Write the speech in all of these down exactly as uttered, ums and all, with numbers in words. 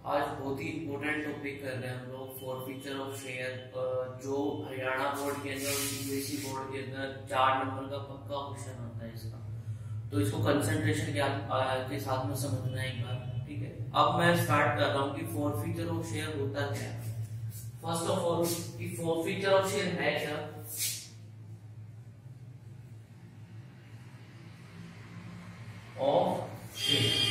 आज बहुत ही important topic कर रहे हैं हम लोग फॉर फीचर ऑफ शेयर, जो हरियाणा बोर्ड के अंदर यूपीएससी बोर्ड के अंदर चार नंबर का पक्का क्वेश्चन आता है इसका। तो इसको कंसंट्रेशन के, के साथ में समझना है एक बार, ठीक है। अब मैं स्टार्ट कर रहा हूँ कि फॉर फीचर ऑफ शेयर होता क्या है। फर्स्ट ऑफ ऑल कि फॉर फीचर ऑफ शेयर है क्या। Of share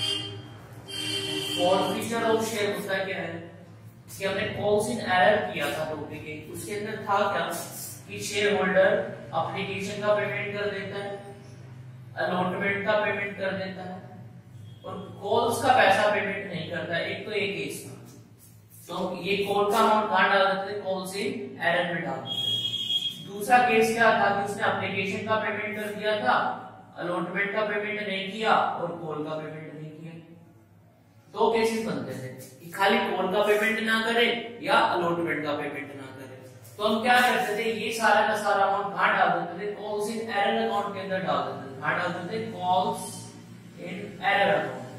forfeiture of share होता क्या है कि हमने कॉल्स इन एरर किया था टॉपिक, उसके अंदर था क्या कि शेयर होल्डर एप्लीकेशन का पेमेंट कर देता है, अलॉटमेंट का पेमेंट कर देता है और कॉल्स का पैसा पेमेंट नहीं करता है। एक तो एक केस था, तो ये कॉल का अमाउंट कहां डाल देते थे, कॉल्स इन एरर में डाल देते। दूसरा केस क्या था कि उसने एप्लीकेशन का पेमेंट कर दिया था, अलॉटमेंट का पेमेंट नहीं किया और कॉल का पेमेंट नहीं किया। दो केसेस बनते थे कि खाली कॉल का पेमेंट ना करे या अलॉटमेंट का पेमेंट ना करे। तो हम क्या करते थे, ये सारा का सारा अमाउंट कहां डाल देते थे, कॉल्स इन एरर अकाउंट के अंदर डाल देते थे। कहां डालते थे, calls in arrear account,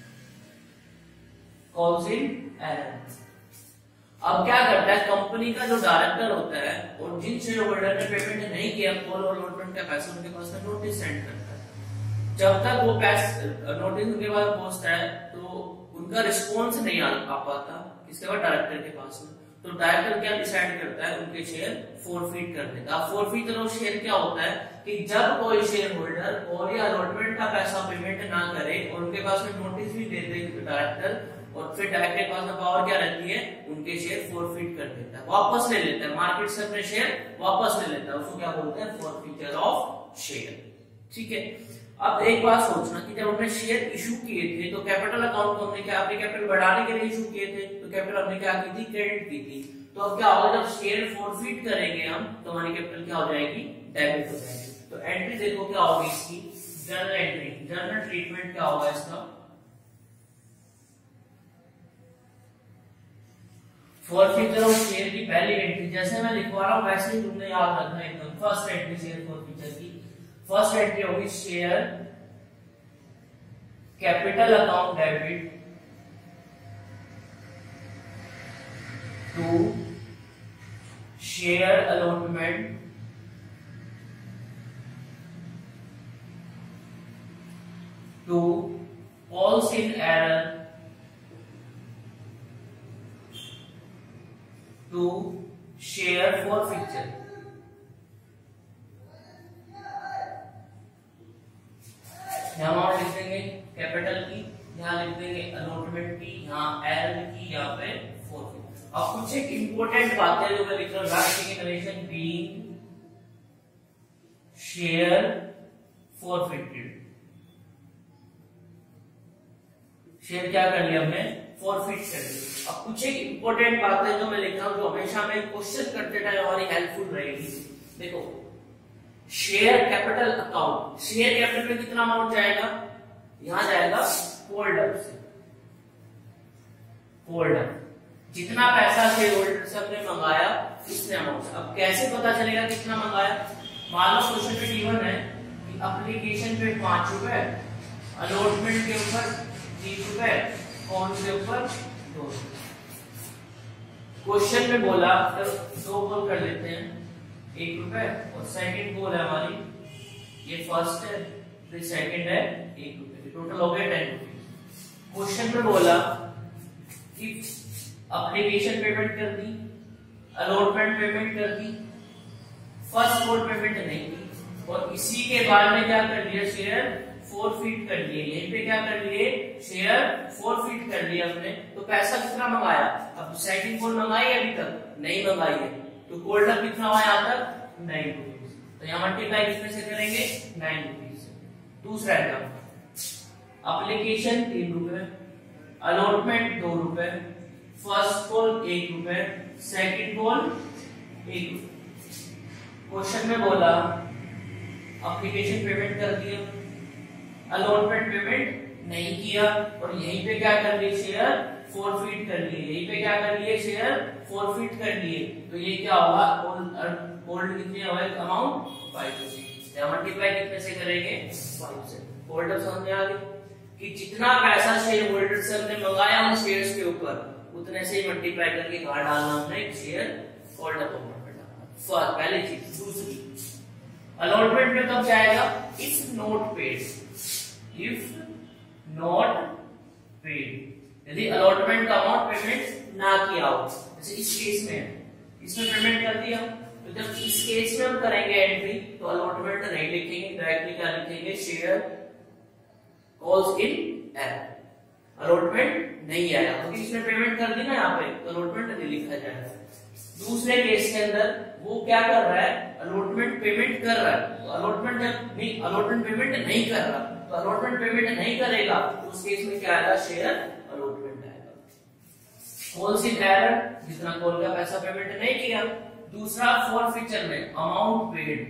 calls in arrear. अब क्या करता है, कंपनी का जो डायरेक्टर होता है और जिन शेयर होल्डर ने पेमेंट नहीं किया कॉल और अलॉटमेंट का पैसा, उनके पास में नोटिस सेंड करता है। जब तक वो पैसा नोटिस उनके पास पहुंचता है तो उनका रिस्पॉन्स नहीं आ पाता, इसके बाद डायरेक्टर के पास में। तो डायरेक्टर क्या डिसाइड करता है, उनके शेयर फोरफीट कर देता है। फोरफीट ऑफ शेयर क्या होता है कि जब कोई शेयर होल्डर और या अलॉटमेंट का पैसा पेमेंट ना करे और उनके पास में नोटिस भी दे दे डायरेक्टर, और फिर डायरेक्टर के पास में पावर क्या रहती है, उनके शेयर फोरफीट कर देता है, वापस ले लेता है, मार्केट से अपने शेयर वापस ले लेता है। उसको क्या बोलते हैं, फोरफीचर ऑफ शेयर, ठीक है। अब एक बात सोचना कि जब हमने शेयर इशू किए थे तो कैपिटल अकाउंट को हमने क्या, अपने कैपिटल बढ़ाने के लिए इशू किए थे, तो कैपिटल हमने क्या की थी, क्रेडिट की थी। तो अब क्या होगा, जब शेयर फोरफीट करेंगे हम तो हमारी कैपिटल क्या हो जाएगी, डेबिट हो जाएगी। तो एंट्री देखो क्या होगी इसकी, जर्नल एंट्री, जर्नल ट्रीटमेंट क्या होगा इसका, फोरफीचर ऑफ शेयर की पहली एंट्री जैसे मैं लिखवा रहा हूं वैसे ही तुमने याद रखना है एकदम। फर्स्ट एंट्री शेयर फोरफीचर की, फर्स्ट एंट्री होगी share capital account debit to share allotment to calls in arrear to share forfeiture. यहाँ अमाउंट लिख देंगे कैपिटल की, यहाँ लिख देंगे अलॉटमेंट की, यहाँ एरर की, यहाँ पे फोरफीचर। अब कुछ एक इंपॉर्टेंट बातें जो मैं लिख रहा हूँ, लास्ट की connection being share forfeited, share क्या कर लिया हमने, फोरफीट कर लिया। अब कुछ एक इंपॉर्टेंट बातें जो मैं लिख रहा हूँ जो हमेशा में क्वेश्चन करते टाइम हमारी हेल्पफुल रहेगी। देखो, share capital account, share capital में कितना अमाउंट जाएगा, यहां जाएगा होल्डर से, होल्डर जितना पैसा शेयर होल्डर से हमने मंगाया इसने अमाउंट। अब कैसे पता चलेगा कितना मंगाया, मान लो क्वेश्चन में गिवन है कि एप्लीकेशन पे पांच रुपए, अलॉटमेंट के ऊपर तीन रुपए, कॉल के ऊपर दो। क्वेश्चन में बोला तो दो कॉल कर लेते हैं, एक रुपए, और सेकंड गोल है हमारी, ये फर्स्ट है, फिर सेकंड है एक रुपए, टोटल हो गया टेन रुपीज। क्वेश्चन में बोला कि एप्लीकेशन पेमेंट कर दी, अलॉटमेंट पेमेंट कर दी, फर्स्ट कॉल पेमेंट नहीं की, और इसी के बाद में क्या कर लिया, शेयर फोरफीट कर लिए। यहीं पे क्या कर लिए, शेयर फोरफीट कर लिया हमने। तो पैसा कितना मंगाया, अब सेकंड कॉल मंगाई अभी तक नहीं मंगाई है, तो होल्डर कितना हुआ यहाँ तक, नाइन रुपीज। तो यहाँ मल्टीप्लाई कितने से करेंगे, नाइन रुपीज से। दूसरा एग्जाम्पल, एप्लीकेशन तीन रुपए, अलॉटमेंट दो रुपए, फर्स्ट कॉल एक रुपए, सेकंड कॉल एक रुपए। क्वेश्चन में बोला एप्लीकेशन पेमेंट कर दिया, अलॉटमेंट पेमेंट नहीं किया, और यहीं पे क्या कर लिए, शेयर फोरफीट कर लिए, यहीं पे क्या कर लिए, शेयर फोरफीट कर लिए। तो ये क्या होगा, होल्ड कितने हुए, अमाउंट फाइव रुपीज। मल्टीप्लाई कितने से करेंगे, फाइव से। होल्डर समझ में आ गई। कि जितना पैसा शेयर होल्डर से हमने मंगाया उन शेयर्स के ऊपर उतने से ही मल्टीप्लाई करके कहां डालना हमने शेयर होल्डर अकाउंट में डालना। फर्स्ट पहली चीज। दूसरी अलॉटमेंट में कब जाएगा? If not paid, if not paid, यदि अलॉटमेंट का अमाउंट पेमेंट ना किया हो, जैसे इस केस में इसमें पेमेंट कर दिया, तो जब इस केस में हम करेंगे एंट्री तो अलॉटमेंट नहीं लिखेंगे, डायरेक्टली क्या लिखेंगे? Share calls in arrear, allotment नहीं आया क्योंकि इसने पेमेंट कर दी ना, यहाँ पे तो अलॉटमेंट नहीं लिखा जाएगा। दूसरे केस के अंदर वो क्या कर रहा है? अलॉटमेंट पेमेंट कर रहा है, तो अलॉटमेंट जब नहीं अलॉटमेंट पेमेंट नहीं कर रहा तो अलॉटमेंट पेमेंट नहीं करेगा तो उस केस में क्या आएगा? शेयर अलॉटमेंट आएगा। कॉल्स इन एरर, जितना कॉल का पैसा पेमेंट नहीं किया। दूसरा फॉरफीचर में अमाउंट पेड,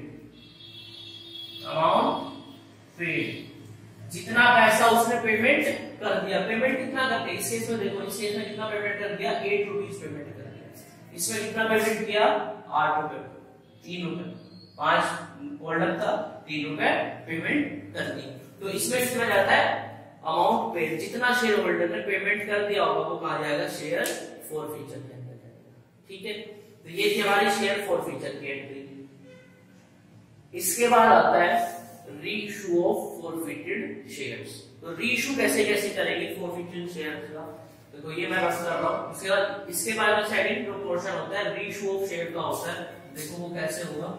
अमाउंट पेड, जितना पैसा उसने पेमेंट कर दिया। पेमेंट कितना करते? इस केस में देखो, इस केस में कितना पेमेंट कर दिया? एट रुपीज पेमेंट कर दिया। इसमें कितना पेमेंट किया? आठ रुपए, तीन रुपए, पांच होल्डर था, तीन रुपए पेमेंट कर दी। तो इसमें कितना जाता है? अमाउंट पेड, जितना शेयर होल्डर ने पेमेंट कर दिया होगा वो कहा जाएगा? शेयर फॉरफीचर के अंदर जाएगा। ठीक है, तो ये थी हमारी शेयर फॉरफीचर की एंट्री। इसके बाद आता है रीइश्यू ऑफ फॉरफिटेड शेयर्स। तो रीइश्यू कैसे कैसे करेंगे फॉरफिटेड शेयर्स का? देखो ये मैं बस कर रहा हूं। उसके बाद इसके बाद में सेकंड प्रोपोर्शन होता है रीइश्यू ऑफ शेयर का होता है। देखो वो कैसे होगा,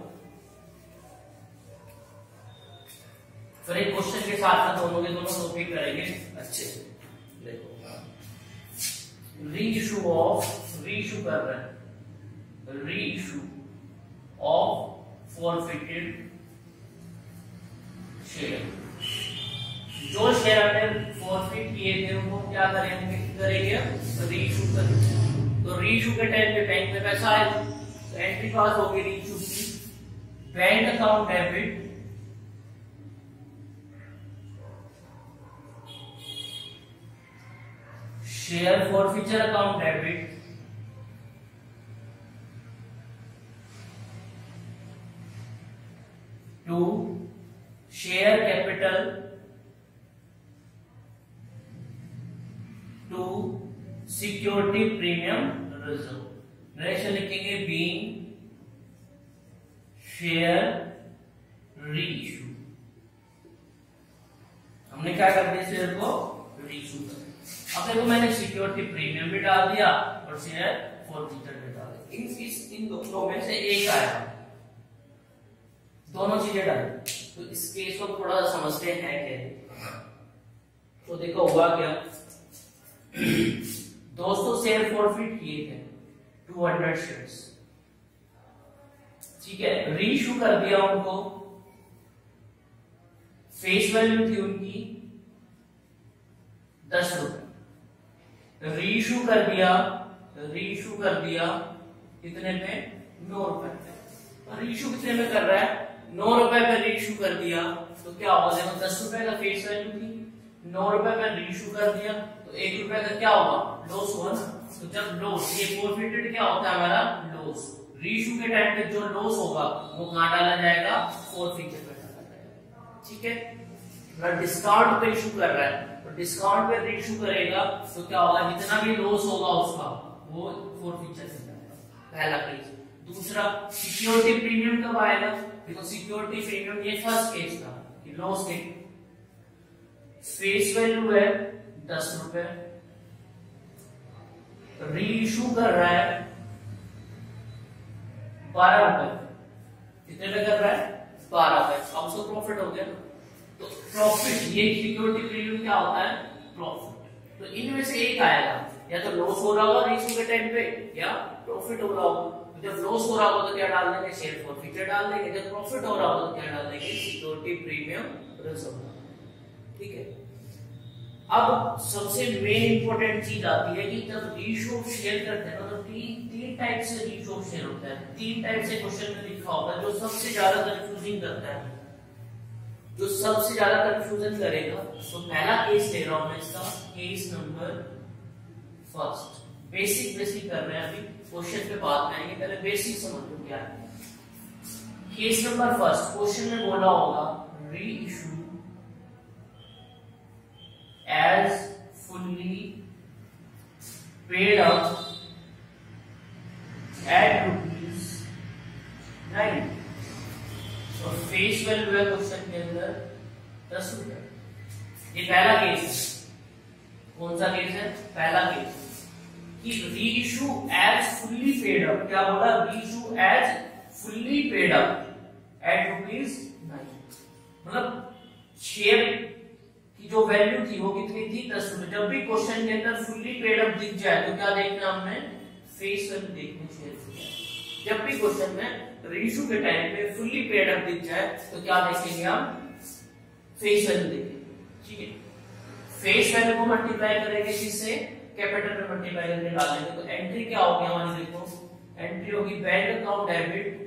फिर एक क्वेश्चन के साथ साथ दोनों के दोनों टॉपिक करेंगे अच्छे से। देखो रीइश्यू ऑफ, रीइश्यू कर रहे हैं, रीइश्यू ऑफ फॉरफिटेड शेयर। जो शेयर हमने फॉरफिट किए थे उनको क्या करेंगे? करेंगे रीइश्यू करेंगे। तो रीइश्यू के टाइम पे बैंक में पैसा आए तो एंट्री पास होगी रीइश्यू की। Bank account debit, share forfeiture account debit, to share capital, to security premium reserve. Narration लिखेंगे बीइंग शेयर रीइश्यू। हमने क्या कर दिया? शेयर को रीइश्यू कर दिया। अब देखो मैंने सिक्योरिटी प्रीमियम भी डाल दिया और शेयर फॉरफीचर भी डाल दिया। इन इस इन दोनों में से एक आया, दोनों चीजें डाली। तो इस केस को थोड़ा समझते हैं क्या। तो देखो हुआ क्या, दोस्तों शेयर फॉरफिट किए थे टू हंड्रेड शेयर्स, ठीक है, रीइश्यू कर दिया उनको। फेस वैल्यू थी उनकी दस रुपए, रीइश्यू कर दिया, रीइश्यू कर दिया कितने पे? नौ रुपए। रीइश्यू कितने में कर रहा है? नौ रुपए पे रीइश्यू कर दिया तो क्या होगा? देखो दस रुपए का फेस वैल्यू थी, नौ रुपए पे रीइश्यू कर दिया तो एक रुपए का क्या होगा? लॉस हुआ ना। तो जब लॉस, ये फॉरफिटेड क्या होता है हमारा? लॉस। रीइश्यू के टाइम पे जो लॉस होगा वो कहां डाला जाएगा? फॉरफिचर पे डाला जाएगा। ठीक है, मतलब डिस्काउंट पे इशू कर रहा है तो डिस्काउंट पे रीइश्यू करेगा तो क्या होगा? जितना भी लॉस होगा उसका वो फॉरफिचर से जाएगा। पहला केस। दूसरा सिक्योरिटी प्रीमियम कब आएगा? देखो सिक्योरिटी प्रीमियम ये फर्स्ट केस था कि लॉस के फेस वैल्यू है दस रुपए, रीइश्यू कर रहा है बारह रुपए। कितने पे कर रहा है? बारह पे। अब उसको प्रॉफिट हो गया। तो प्रॉफिट, ये सिक्योरिटी प्रीमियम क्या होता है? प्रॉफिट। तो इनमें से एक आएगा, या तो लॉस हो रहा होगा रीइश्यू के टाइम पे या प्रॉफिट हो रहा होगा। जब लॉस हो रहा होगा तो क्या डाल देंगे? शेयर फॉरफिचर डाल देंगे। जब प्रॉफिट हो रहा होगा तो क्या डाल देंगे? Security premium reserve. ठीक है, अब सबसे मेन इंपॉर्टेंट चीज आती है कि जब रीइश्यू ऑफ शेयर करते हैं तो तीन तीन टाइप से रीइश्यू ऑफ शेयर होता है। तीन टाइप से क्वेश्चन में लिखा होगा। जो सबसे ज्यादा कंफ्यूजिंग करता है, जो सबसे ज्यादा कंफ्यूजन करेगा, तो पहला केस ले रहा हूं मैं इसका, case number first. Basic basic कर रहे हैं, अभी क्वेश्चन पे बात करेंगे, पहले बेसिक समझ लो क्या है। केस नंबर फर्स्ट, क्वेश्चन में बोला होगा reissue as fully paid up at rupees nine. और फेस वैल्यू है क्वेश्चन के अंदर दस रुपए। ये पहला केस है। कौन सा केस है? पहला केस कि reissue as fully paid up. क्या बोला? Reissue as fully paid up at rupees nine. मतलब शेयर की जो वैल्यू थी वो कितनी थी? दस रुपए। जब भी क्वेश्चन के अंदर फुल्ली पेड अप दिख जाए तो क्या देखना हमने? फेस वैल्यू देखनी शेयर की। जब भी क्वेश्चन में रीइशू के टाइम पे फुल्ली पेड अप दिख जाए तो क्या देखेंगे हम? फेस वैल्यू देखेंगे। ठीक है, फेस वैल्यू को मल्टीप्लाई करेंगे किससे? कैपिटल में मल्टीप्लाई करके डालेंगे। तो एंट्री क्या होगी हमारी? देखो एंट्री होगी बैंक अकाउंट डेबिट।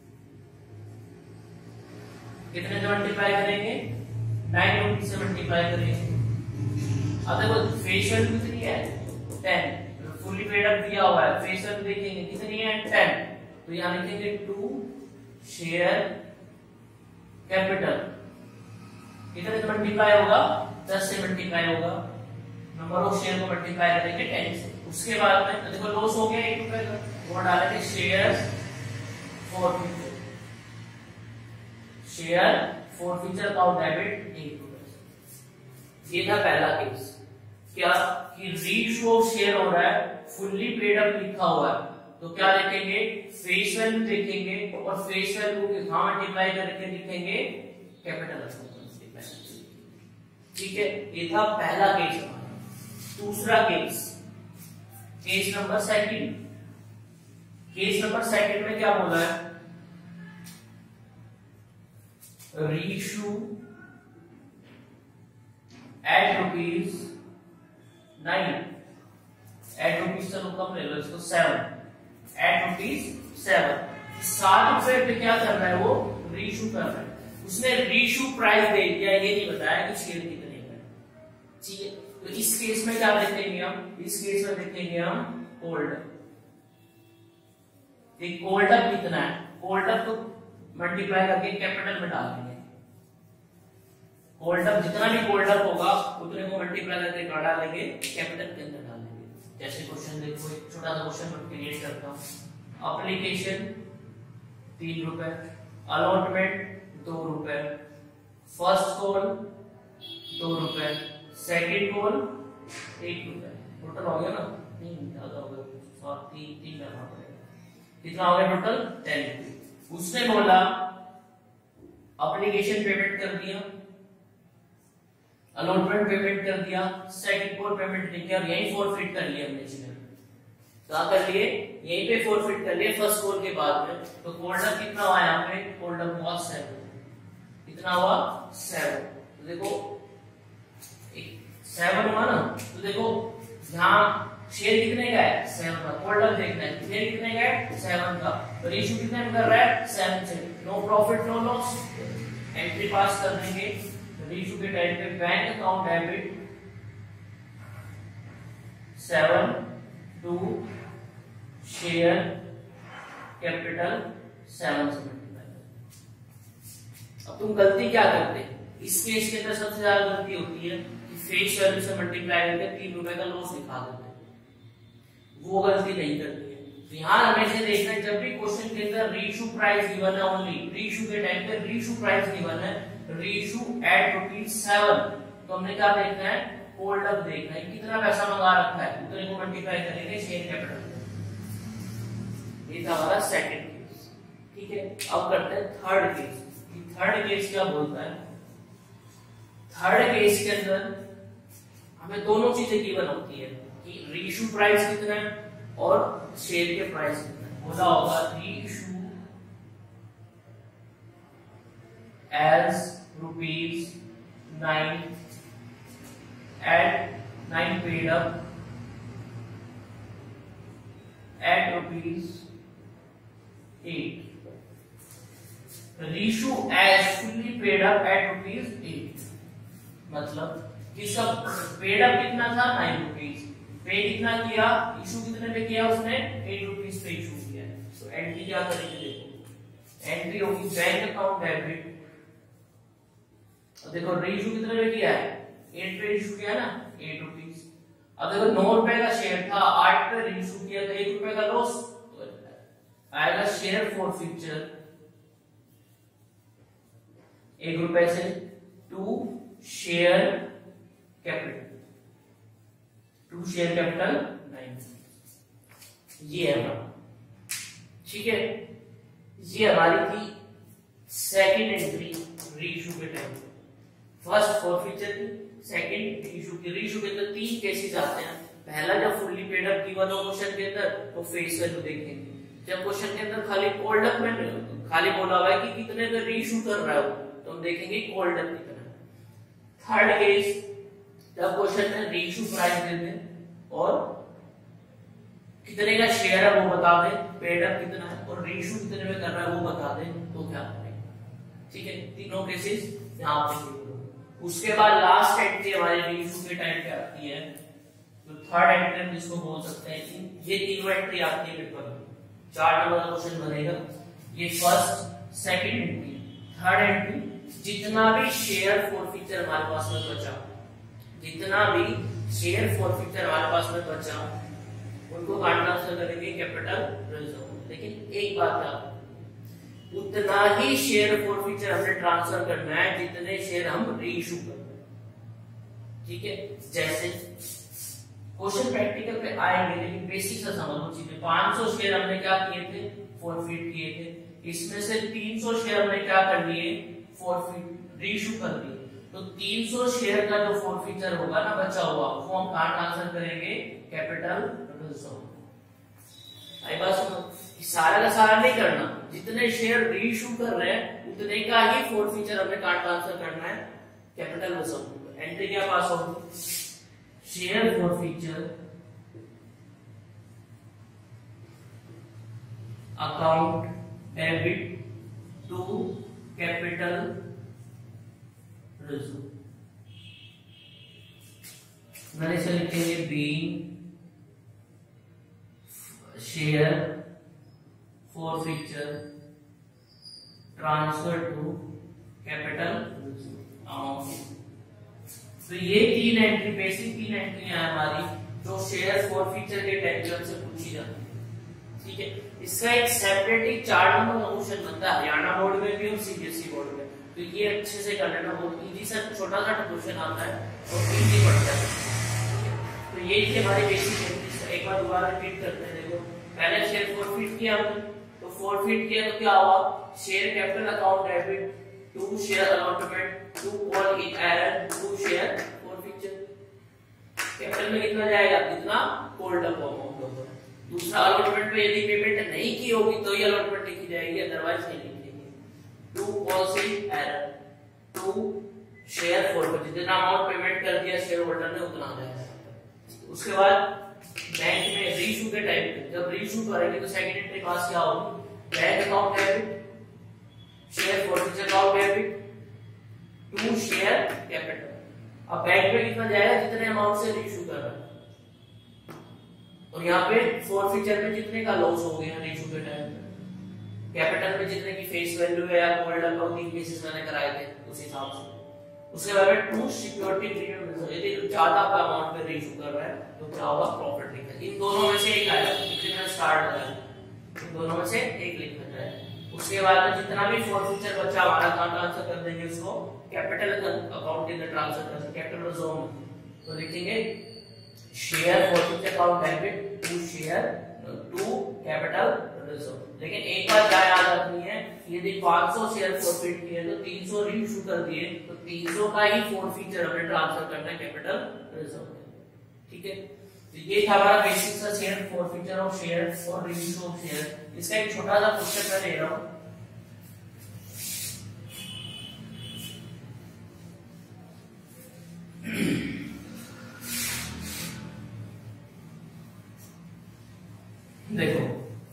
कितने से मल्टीप्लाई करेंगे? नाइन रुपीज से मल्टीप्लाई करेंगे। अब देखो फेस वैल्यू कितनी है? टेन। फुल्ली पेड अप दिया हुआ है, फेस वैल्यू देखेंगे कितनी है? टेन। तो यहां लिखेंगे टू शेयर कैपिटल। कितने से मल्टीप्लाई होगा? दस से मल्टीप्लाई होगा। नंबर ऑफ शेयर को मल्टीप्लाई करेंगे टेन से। उसके बाद में देखो लॉस हो गया एक रुपए का, वो डालेंगे share forfeiture. Share forfeiture account debit एक रुपए। ये था पहला केस। क्या कि रीइशू ऑफ शेयर हो रहा है, फुल्ली पेड अप लिखा हुआ है, तो क्या देखेंगे? फेस वैल्यू देखेंगे और फेस वैल्यू को कहां मल्टीप्लाई करके लिखेंगे? Capital account multiply. ठीक है, ये था पहला केस हमारा। दूसरा case, case number second. Case number second में क्या बोला है? Reissue at rupees nine. At rupees चलो कम ले लो इसको, सेवन। Eight rupees seven. सात रुपए पे क्या कर रहा है? वो रीइशू कर रहा है। उसने रीइशू प्राइस दे दिया, ये नहीं बताया कि शेयर कितने का। ठीक है, तो इस केस में क्या देखेंगे हम? इस केस में देखेंगे हम होल्ड अप। होल्ड अप कितना है? होल्ड अप को मल्टीप्लाई करके कैपिटल में डाल देंगे। होल्ड अप जितना भी होल्ड अप होगा उतने को मल्टीप्लाई करके डालेंगे कैपिटल के अंदर डालेंगे। जैसे क्वेश्चन देखो, एक छोटा सा क्वेश्चन क्रिएट करता हूं। एप्लीकेशन तीन रुपए, अलॉटमेंट दो रुपए, फर्स्ट कॉल दो रुपए, सेकंड कॉल एक रुपए। टोटल हो गया ना? नहीं ज्यादा हो गया, और तीन तीन करना पड़ेगा। कितना हो गया टोटल? टेन रुपए। उसने बोला एप्लीकेशन पेमेंट कर दिया, अलॉटमेंट पेमेंट कर दिया, सेकंड कॉल पेमेंट नहीं किया, यही फॉरफिट कर लिया हमने। क्या कर लिए? यहीं पे फॉरफिट कर लिए फर्स्ट कॉल के बाद में। तो होल्डअप कितना हुआ यहाँ पे? होल्डअप हुआ सेवन। कितना हुआ? सेवन। तो देखो सेवन हुआ ना, तो देखो यहाँ शेयर कितने का है? सेवन का। होल्डअप देखना है, शेयर कितने का है? सेवन का। तो रेशियो कितने में कर रहा है? सेवन से। No profit no loss. Entry पास कर देंगे। रेशियो के टाइम पे bank account debit seven to share capital seven से मल्टीप्लाई। अब तुम गलती क्या करते? इस केस के अंदर सबसे ज्यादा गलती होती है कि फेस वैल्यू से मल्टीप्लाई करके तीन रुपए का लॉस दिखा देते। वो गलती नहीं करती है। तो यहाँ हमेशा देखना है जब भी क्वेश्चन के अंदर रीइशू प्राइस गिवन है, ओनली रीइशू के टाइम पे रीइशू प्राइस गिवन है, रीइशू एट रुपीज सेवन, तो हमने क्या देखना है? होल्ड अप देखना है, कितना पैसा मंगा रखा है उतने को मल्टीप्लाई करेंगे शेयर कैपिटल। ये था हमारा सेकंड केस। ठीक है, अब करते हैं थर्ड केस। थर्ड केस क्या बोलता है? थर्ड केस के अंदर हमें दोनों चीजें गिवन होती है कि रीइशू प्राइस कितना है और शेयर के प्राइस कितना है। बोला होगा reissue as rupees nine at nine paid up at rupees eight. Reissue as fully paid up at rupees eight, मतलब कि सब पेड अप कितना था? Nine rupees. पे कितना किया? इशू कितने पे किया उसने? एट रुपीज पे इशू किया है। तो एंट्री क्या करेंगे? देखो एंट्री होगी बैंक अकाउंट डेबिट। और देखो रीइशू कितने पे किया है? एट पे इशू किया ना, एट रुपीज। अब देखो नौ रुपए का शेयर था, आठ पे इशू किया तो एक रुपए का लॉस, तो आएगा शेयर फॉरफीचर एक रुपए से to share capital, to share capital nine. ये है हमारा, ठीक है। ये हमारी थी सेकंड एंट्री रीइशू के टाइम। फर्स्ट फॉरफीचर की, सेकंड रीइशू की। रीइशू के अंदर तीन केसेस आते हैं। पहला जब फुल्ली पेड अप गिवन हो क्वेश्चन के अंदर तो फेस वैल्यू देखेंगे। जब क्वेश्चन के अंदर खाली कोल्ड अप में खाली बोला हुआ है कि कितने का रीइशू कर रहा है तो हम देखेंगे कोल्ड अप कितना। थर्ड केस जब क्वेश्चन में रीइशू प्राइस दे दें और कितने का शेयर है वो बता दें, पेड अप कितना है और रीइशू कितने में कर रहा है वो बता दें, तो क्या करेंगे। ठीक है, तीनों केसेस यहां पे। उसके बाद लास्ट एंट्री हमारी रीइशू के टाइम पे आती है, तो थर्ड एंट्री हम जिसको बोल सकते हैं कि ये तीनों एंट्री आती है पेपर में। चार नंबर का क्वेश्चन बनेगा। ये first, second entry, third entry, जितना भी शेयर फॉरफीचर हमारे पास में बचा, जितना भी शेयर फॉरफीचर हमारे पास में बचा उनको ट्रांसफर करेंगे कैपिटल रिजर्व। लेकिन एक बात है, उतना ही शेयर फॉरफीचर हमने ट्रांसफर करना है जितने शेयर हम रीइशू कर रहे हैं। ठीक है, जैसे क्वेश्चन प्रैक्टिकल पे आएंगे लेकिन बेसिक से समझो चीजें। पाँच सौ शेयर हमने क्या किए थे, फॉरफीट किए थे। इसमें से तीन सौ शेयर हमने क्या कर लिए, फॉरफीट रीइशू कर दिए। तो तीन सौ शेयर का जो फॉरफीचर होगा ना बचा हुआ, वो हम कहां ट्रांसफर करेंगे, कैपिटल रिजर्व। आई बात सुनो, सारा का सारा नहीं करना, जितने शेयर रीइशू कर रहे हैं उतने का ही फॉरफीचर हमें कहां ट्रांसफर करना है, कैपिटल रिजर्व। एंट्री क्या पास होगी, share forfeiture account debit to capital reserve. मैंने इसे लिखेंगे being share forfeiture transfer to capital reserve. तो ये तीन एंट्री, बेसिक तीन एंट्री है हमारी जो शेयर फॉरफीचर के टेंशन से पूछी जाती है। ठीक है, इसका एक सेपरेट एक चार नंबर का क्वेश्चन बनता है हरियाणा बोर्ड में भी और सीबीएसई बोर्ड में। तो ये अच्छे से कर लेना, बहुत इजी सा छोटा सा क्वेश्चन आता है और इजी पड़ता है। तो ये थी हमारी बेसिक एंट्री। एक बार दोबारा रिपीट करते हैं। देखो, पहले शेयर फॉरफीट किया हमने, तो फॉरफीट किया तो क्या हुआ, share capital account debit to share allotment to call in arrear to share forfeiture. Capital में कितना जाएगा, जितना कोल्ड अप अमाउंट होगा। दूसरा अलॉटमेंट पे यदि पेमेंट नहीं की होगी तो ये अलॉटमेंट लिखी जाएगी, अदरवाइज नहीं लिखेंगे। To call in arrear to share forfeiture, जितना अमाउंट पेमेंट कर दिया शेयर होल्डर ने उतना आ जाएगा। उसके बाद बैंक में रीइशू के टाइम पे जब रीइशू करेंगे तो सेकंड एंट्री पास क्या होगी, bank account debit share forfeiture account debit to share capital. अब बैंक में कितना जाएगा, जितने अमाउंट से रीइशू कर रहा है, और यहाँ पे फॉरफीचर में जितने का लॉस हो गया रीइशू के टाइम पे, कैपिटल में जितने की फेस वैल्यू है या गोल्ड अकाउंट तीन केसेस मैंने कराए थे उस हिसाब से। उसके बाद में टू सिक्योरिटी प्रीमियम, यदि ज्यादा का अमाउंट पे रीइशू कर रहा है तो क्या होगा, प्रॉफिट लिखा है। इन दोनों में से एक आएगा, कितना स्टार्ट हो रहा है, इन दोनों में से एक लिखा जाए। उसके बाद में जितना भी फॉरफीचर बचा हमारा कहां ट्रांसफर कर देंगे, उसको कैपिटल अकाउंट के अंदर ट्रांसफर कर देंगे, कैपिटल रिजर्व में। तो लिखेंगे share forfeiture account debit to share to capital reserve. लेकिन एक बात क्या याद रखनी है, यदि पाँच सौ शेयर फॉरफीट किए तो तीन सौ रीइशू कर दिए तो तीन सौ का ही फॉरफीचर हमें ट्रांसफर करना है कैपिटल रिजर्व। ठीक है, तो ये था हमारा बेसिक सा शेयर फॉरफीचर ऑफ शेयर और रीइशू ऑफ शेयर। इसका एक छोटा सा क्वेश्चन मैं ले रहा हूं। देखो,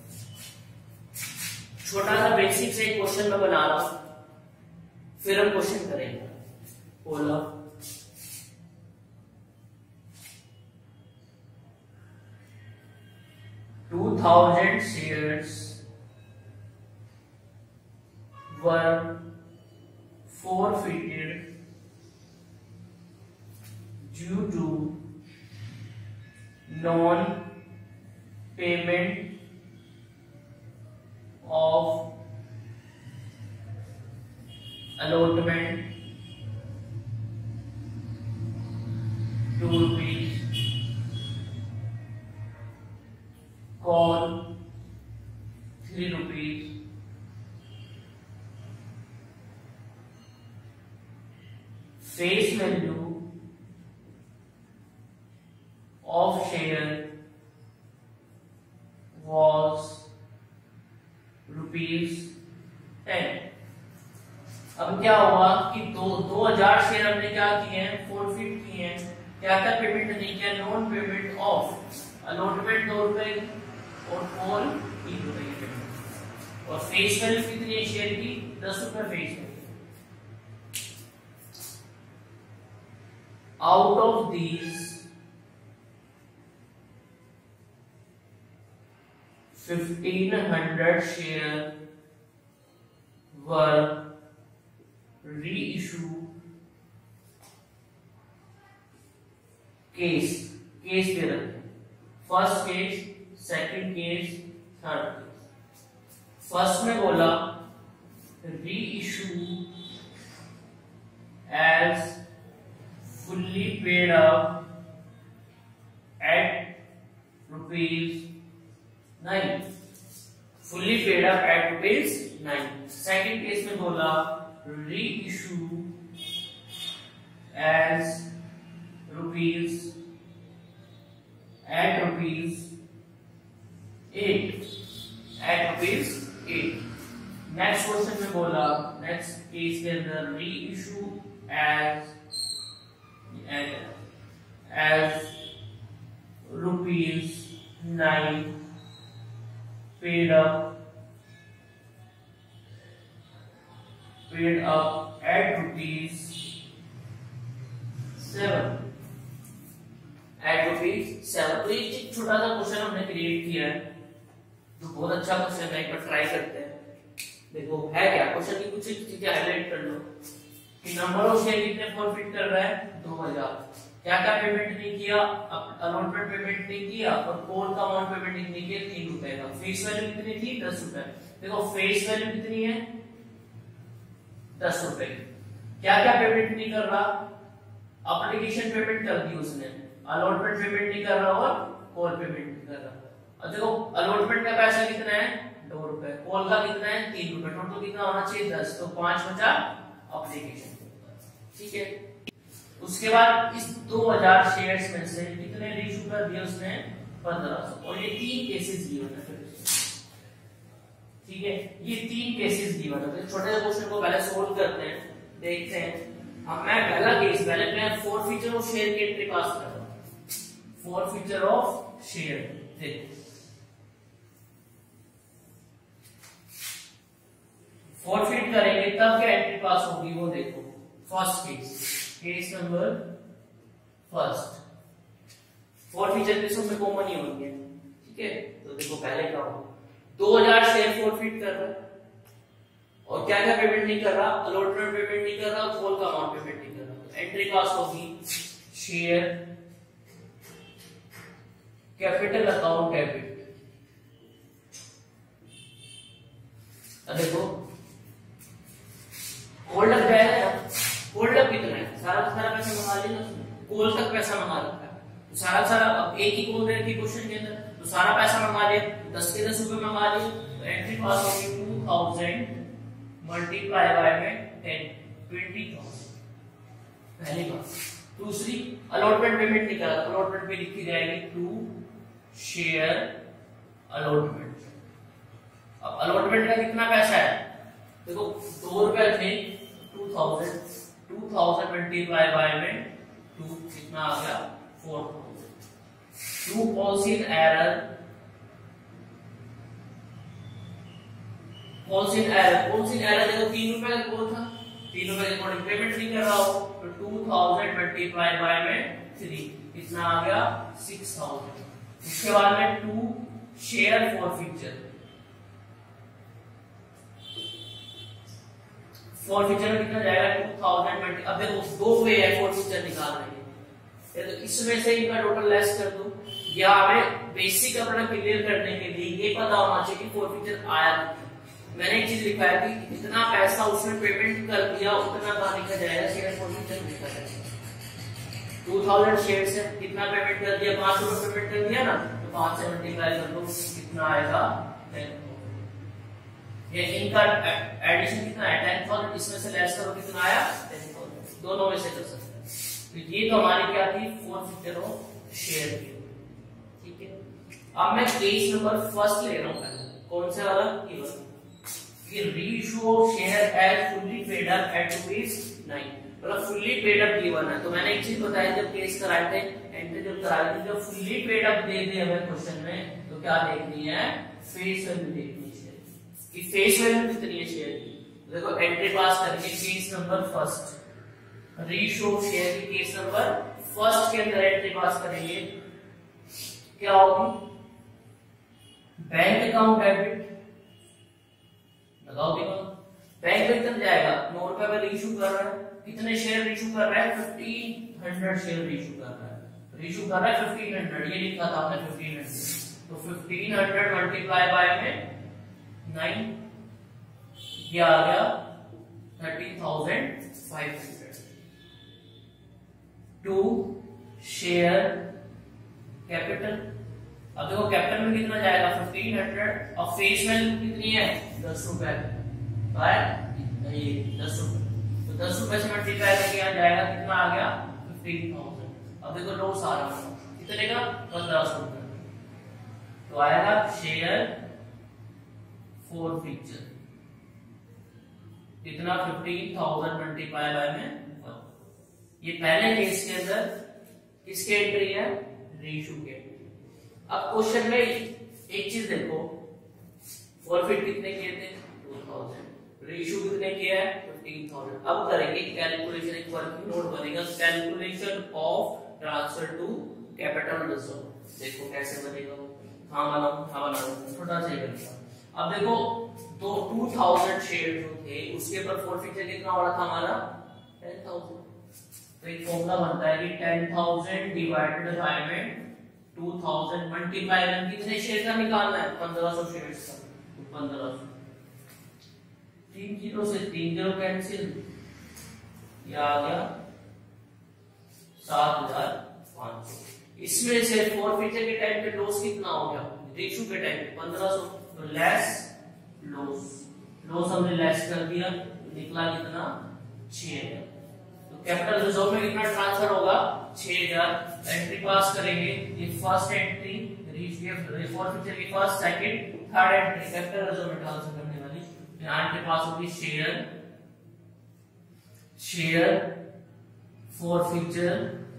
छोटा सा बेसिक से एक क्वेश्चन मैं बना रहा हूं, फिर हम क्वेश्चन करेंगे। बोला two thousand shares were forfeited due to non payment of allotment two rupees, call three rupees, face value of share was rupees ten. अब क्या हुआ कि दो दो हजार शेयर हमने क्या किए हैं, फोरफिट किए हैं, क्या क्या पेमेंट नहीं किया, नॉन पेमेंट ऑफ अलॉटमेंट दो रुपए और कॉल तीन रुपए की पेमेंट, और फेस वैल्यू कितनी है शेयर की, दस रुपए face value. Out of these fifteen hundred share were reissue case, case दे रखे हैं, first case, second case, third case. First में बोला reissue as fully paid up at rupees nine, fully paid up at rupees nine. Second case में बोला reissue as rupees at rupees eight, at rupees eight। Next question में बोला, next case के अंदर reissue as as rupees nine paid up paid up at rupees seven, at rupees seven। तो ये छोटा सा क्वेश्चन हमने क्रिएट किया है, जो बहुत अच्छा क्वेश्चन है, एक बार ट्राई करते हैं। देखो है क्या क्वेश्चन की कुछ चीजें हाईलाइट कर लो कि नंबर ऑफ शेयर कितने फॉरफिट कर रहा है, दो हजार, क्या क्या पेमेंट नहीं किया, अलॉटमेंट पेमेंट नहीं किया, और कॉल का अमाउंट पेमेंट नहीं किया तीन रुपए का, फेस वैल्यू कितनी थी, दस रुपए। देखो फेस वैल्यू कितनी है, दस रुपए। क्या क्या पेमेंट नहीं कर रहा, एप्लीकेशन पेमेंट कर दी उसने, अलॉटमेंट पेमेंट नहीं कर रहा और कॉल पेमेंट नहीं कर रहा। अब देखो अलॉटमेंट का पैसा कितना है, दो रुपए, कॉल का कितना है, तीन रुपए, टोटल कितना होना चाहिए, दस, तो पांच बचा एप्लीकेशन। ठीक है, उसके बाद इस दो हजार शेयर्स में से कितने रीइशू कर दिए उसने, पंद्रह सौ, और ये तीन केसेस दिए होते हैं। ठीक है, ये तीन केसेस गिवन होते हैं। छोटे से क्वेश्चन को पहले सोल्व करते हैं, देखते हैं। अब मैं पहला केस, पहले मैं फोर फीचर ऑफ शेयर की एंट्री पास कर रहा हूं। फोर फीचर ऑफ शेयर, देखो फोरफिट करेंगे तब क्या एंट्री पास होगी, वो देखो। First case, case number first, forfeiture केसों में कॉमन ही होंगे। ठीक है, तो देखो पहले क्या होगा, दो हजार शेयर फॉरफिट कर रहा है, और क्या क्या पेमेंट नहीं कर रहा, अलॉटमेंट पेमेंट नहीं कर रहा, कॉल का अमाउंट पेमेंट नहीं कर रहा। एंट्री पास होगी शेयर कैपिटल अकाउंट डेबिट। अब देखो होल्ड अप जाएगा, होल्ड अप कितना है, सारा सारा पैसा मंगा लिया उसने, कॉल तक पैसा मंगा रखा है, तो सारा सारा अब एक ही कॉल रहती क्वेश्चन के अंदर, तो सारा पैसा मंगा लिया, दस के दस रुपए मंगा लिए, तो एंट्री पास होगी टू थाउजेंड मल्टीप्लाई बाय में टेन, ट्वेंटी थाउजेंड। पहली बात। दूसरी, अलॉटमेंट पेमेंट निकाला, अलॉटमेंट पे लिखी जाएगी टू शेयर अलॉटमेंट। अब अलॉटमेंट का कितना पैसा है, देखो दो रुपए थे, two thousand, two thousand multiply by में टू, कितना आ गया, four thousand. To policy in arrear, policy in arrear, policy in arrear देखो तीन रुपए का कॉल था, तीन रुपए के अकॉर्डिंग पेमेंट नहीं कर रहा हो, तो टू थाउजेंड मल्टीप्लाई बाय में थ्री, कितना आ गया, सिक्स थाउजेंड। उसके बाद में टू शेयर फॉरफिचर, फॉरफिचर कितना जाएगा, टू थाउजेंड। अब देखो दो वे है फॉरफिचर निकालने के, तो इसमें से इनका टोटल लेस कर दो, या हमें बेसिक अपना क्लियर करने के लिए ये पता होना चाहिए कि फॉरफीचर आया कितना। मैंने एक चीज लिखा है कि इतना पैसा उसने पेमेंट कर दिया, उतना का लिखा जाएगा शेयर फॉरफीचर लिखा जाएगा। टू थाउजेंड शेयर से कितना पेमेंट कर दिया, पांच रुपए पेमेंट कर दिया ना, तो पांच से मल्टीप्लाई कर दो, कितना आएगा टेन। ये इनका एडिशन कितना है टेन थाउजेंड, इसमें से लेस करो कितना आया टेन थाउजेंड, दोनों में से कर सकते हैं। तो ये तो हमारी क्या थी फॉरफीचर ऑफ शेयर की, ठीक है। अब मैं केस नंबर फर्स्ट ले रहा हूं पहले, कौन से वाला, ये वाला, कि reissue of share as fully paid up at rupees nine, मतलब फुल्ली पेड अप गिवन है। तो मैंने एक चीज बताई जब केस कराए थे, एंट्री जब कराई थी, जब फुल्ली पेड अप दे दे हमें क्वेश्चन में, तो क्या देखनी है, फेस वैल्यू देखनी है शेयर की, फेस वैल्यू कितनी है शेयर की। तो देखो एंट्री पास करके case number first, reissue of share की केस नंबर फर्स्ट के अंदर एंट्री पास करेंगे, क्या होगी, बैंक अकाउंट डेबिट लगाओ, देखो बैंक में कितना जाएगा, नौ रुपए में रीइश्यू कर रहा है, कितने शेयर रीइश्यू कर रहा है, फिफ्टीन हंड्रेड शेयर रीइश्यू कर रहा है, रीइश्यू कर रहा है फिफ्टीन हंड्रेड, ये लिखा था आपने फिफ्टीन हंड्रेड, तो फिफ्टीन हंड्रेड मल्टीप्लाई बाय में नाइन, ये आ गया thirteen thousand five hundred. To share capital, अब देखो कैपिटल में कितना जाएगा फिफ्टीन हंड्रेड, और फेस वैल्यू कितनी है दस रुपए बाय दस रुपए, तो दस रुपए से मल्टीप्लाई करके यहाँ जाएगा कितना आ गया फिफ्टीन थाउजेंड। अब देखो लॉस आ रहा है कितने का, पंद्रह सौ रुपए, तो आएगा शेयर फॉरफीचर कितना, फिफ्टीन थाउजेंड मल्टीप्लाई बाय में। ये पहले केस के अंदर किसके एंट्री है, रीइश्यू के। अब क्वेश्चन में एक चीज देखो, फॉरफिट कितने किए थे टू थाउजेंड, रीइश्यू कितने किया है फिफ्टीन थाउजेंड। अब करेंगे कैलकुलेशन, एक वर्किंग नोट बनेगा, calculation of transfer to capital reserve. देखो कैसे बनेगा, हाँ बनाओ हाँ बनाओ, छोटा सा बनेगा। अब देखो दो टू थाउजेंड शेयर जो थे उसके ऊपर फॉरफिचर कितना हो रहा था हमारा टेन थाउजेंड, तो एक फॉर्मूला बनता है कि टेन थाउजेंड डिवाइडेड बाय में टू थाउजेंड मल्टीप्लाई में कितने शेयर का निकालना है, पंद्रह सौ शेयर का, तो पंद्रह सौ, तीन जीरो से तीन जीरो कैंसिल, ये आ गया सात हजार पांच सौ। इसमें से फॉरफीचर के टाइम पे लॉस कितना हो गया, रीइश्यू के टाइम पे पंद्रह सौ, तो लेस लॉस, लॉस हमने लेस कर दिया, निकला कितना छह हजार। कैपिटल रिजर्व में कितना ट्रांसफर होगा छह हजार। एंट्री पास करेंगे, ये फर्स्ट एंट्री फॉरफीचर की, first second third entry capital reserve में ट्रांसफर करने वाली, यहाँ एंट्री पास होगी share share forfeiture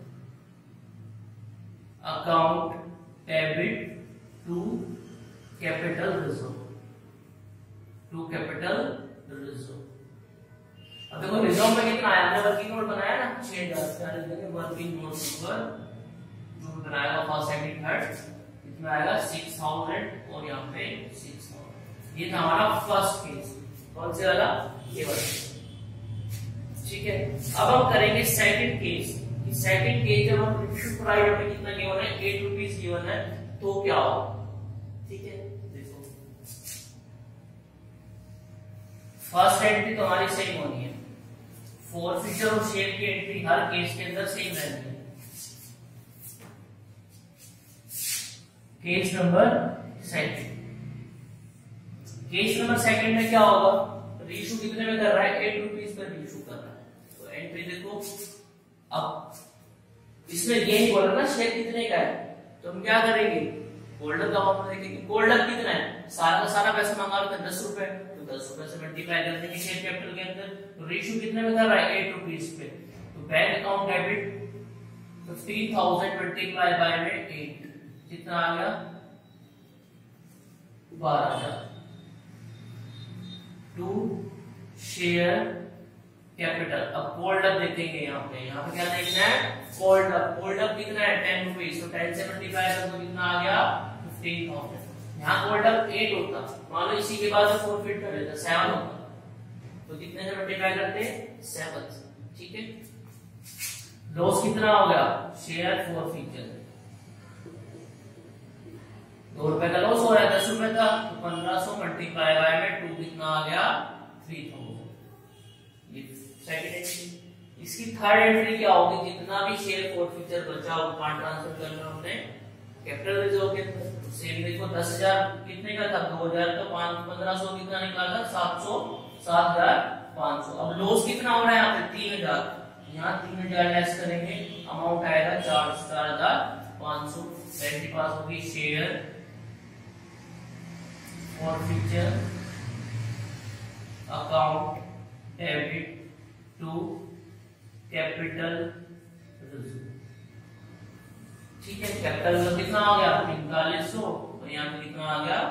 account debit to capital reserve, to capital reserve. अब देखो रिजर्व में कितना आया, हमने वर्किंग नोट बनाया ना छह हजार, वर्किंग नोट नंबर जो बनाया फर्स्ट सेकंड थर्ड, कितना आएगा सिक्स थाउजेंड, और यहाँ पे सिक्स थाउजेंड। ये था हमारा फर्स्ट केस, कौन से वाला, ये वाला, ठीक है। अब हम करेंगे सेकंड केस। सेकंड केस जब हम रीइश्यू प्राइस हमें कितना गिवन है, एट रुपीज गिवन है, तो क्या होगा, ठीक है। देखो फर्स्ट एंट्री तो हमारी सेम होनी है, फॉरफीचर और शेयर की एंट्री हर केस के अंदर सेम रहती है। Case number second, case number second में क्या होगा, रीइश्यू कितने में कर रहा है, एट रुपीज पर रीइश्यू कर रहा है, तो एंट्री देखो। अब इसमें ये ही बोला ना शेयर कितने का है, तो हम क्या करेंगे, होल्डर का फॉर्मूला देखेंगे, होल्डर कितना है, सारा का सारा पैसा मंगा रहा है दस रुपए, तो दस रुपए से मल्टीप्लाई कर देंगे शेयर कैपिटल के अंदर, तो रेशियो कितने में कर रहा है एट रुपीज पे, तो bank account debit fifteen thousand multiply by में एट, कितना आ गया बारह हजार। टू शेयर कैपिटल, अब कोल्ड अप देखेंगे यहाँ पे, यहाँ पे क्या देखना है, कोल्ड अप, कोल्ड अप कितना है टेन रुपीज, तो टेन से मल्टीप्लाई कर दो कितना आ गया फिफ्टीन थाउजेंड। यहाँ कोल्ड अप एट होता, मान लो इसी के बाद फॉरफिट कर लेता सेवन होता, तो कितने से मल्टीप्लाई करते सेवन, ठीक है। लॉस कितना हो गया, शेयर फॉर फीचर, दो रुपए का लॉस हो रहा है दस रुपए का, तो पंद्रह सौ मल्टीप्लाई बाय में टू कितना आ गया, थ्री थाउजेंड। ये सेकंड एंट्री। इसकी थर्ड एंट्री क्या होगी, जितना भी शेयर फॉर फीचर बचा वो कहां ट्रांसफर करना हमने, कैपिटल रिजर्व के अंदर। सेम देखो दस हजार कितने का था, दो हजार का, पांच पंद्रह सौ कितना निकला था, सात सौ सात हजार पांच सौ। अब लॉस कितना हो रहा है यहाँ पे, तीन हजार, यहाँ तीन हजार लेस करेंगे, अमाउंट आएगा चार चार हजार पांच सौ। बैंक के पास होगी share forfeiture account debit to capital reserve. ठीक है, कैपिटल रिजर्व कितना आ गया, पैंतालीस सौ, और यहाँ पे कितना आ गया,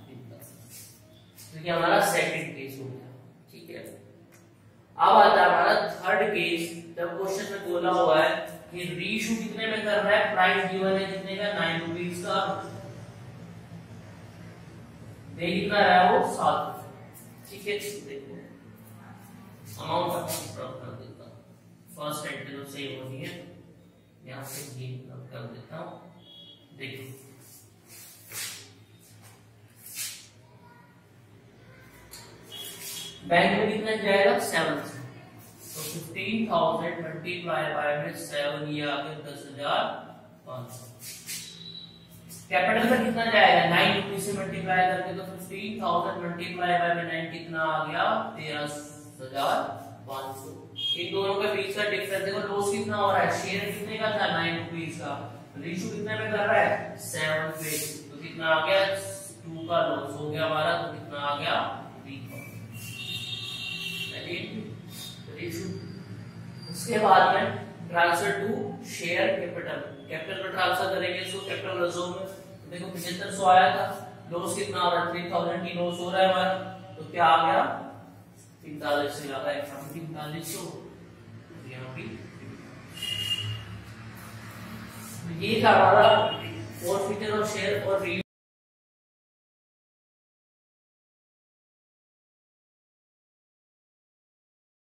तो ये हमारा सेकंड केस हो गया। ठीक है, अब आता है हमारा थर्ड केस। जब क्वेश्चन में बोला हुआ है कि रीइशू कितने में कर रहा है, प्राइस गिवन है कितने का, नाइन रुपीज का, दे कितना रहा है वो, सात रुपए। ठीक है, देखो अमाउंट कर देता हूं, फर्स्ट एंट्री तो सेम होनी है, यहाँ से ये कर देता हूं। देखो बैंक में कितना जाएगा, सेवन, तो फिफ्टीन थाउजेंड मल्टीप्लाई बाय में सेवन, ये आ गया दस हजार पांच सौ। कैपिटल में कितना जाएगा, नाइन रुपीज से मल्टीप्लाई करके, तो फिफ्टीन थाउजेंड मल्टीप्लाई बाय में नाइन कितना आ गया, तेरह हजार पांच सौ। इन दोनों के बीच का डिफरेंस देखो, लॉस कितना हो रहा है, शेयर कितने का था, नाइन रुपीज का, रेशियो कितने में कर रहा है, सेवन पे, तो कितना आ गया, टू का लॉस हो गया हमारा, तो कितना आ गया, उसके बाद में transfer to share capital, capital में ट्रांसफर करेंगे इसको कैपिटल रिजर्व में। देखो पचहत्तर सौ आया था, लॉस कितना हो रहा है, थ्री थाउजेंड की लॉस हो रहा है हमारा, तो क्या आ गया, पैंतालीस से लगा है, पैंतालीस सौ, यहाँ भी ये था हमारा फॉर फीचर और शेयर और